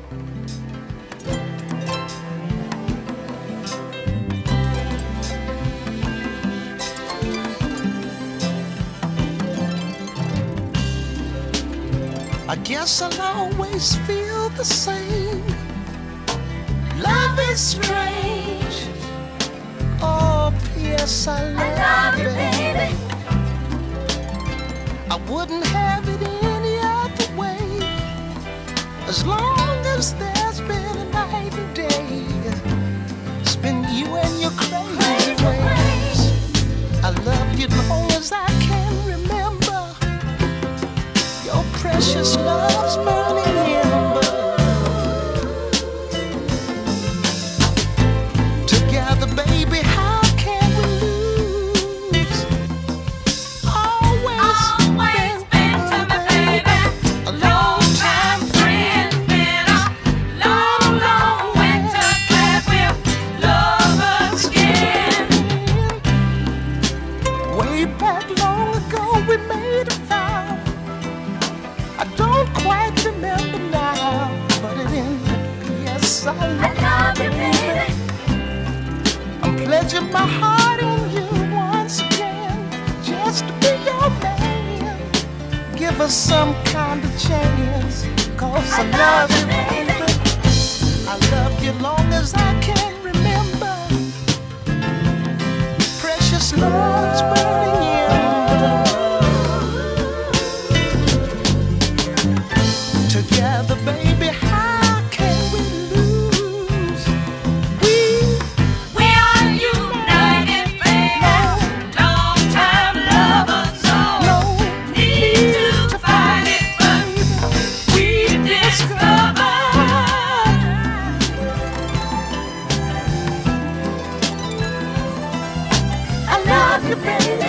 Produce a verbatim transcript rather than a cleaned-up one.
I guess I'll always feel the same. Love is strange. Oh, P S I love, I love you, baby. I wouldn't have it any other way. As long as there's been a night and day, it's been you and your crazy ways. I love you long as I can remember. Your precious love's burning ember. Together, baby, how can we lose? Always, Always been to me, baby. a long time Friends been a long, long winter glad we're lovers again. Way back long ago, we made a vow. I don't quite remember now, but it ended. Yes, I I love love you, you, baby. I'm pledging my heart in you once again, just to be your man. Give us some kind of chance, cause I, I love love you, you, baby. baby. I love you long as I can remember. Precious love's burning ember. Together, baby, how can we lose? We We are united, baby. Long time lovers, no know need to fight it, but we discovered I love you, baby.